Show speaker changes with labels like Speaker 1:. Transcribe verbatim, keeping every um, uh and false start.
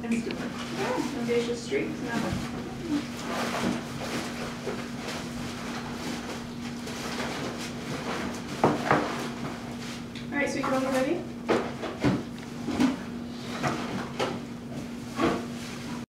Speaker 1: Yeah, audacious streaks. No. All right, so you all ready?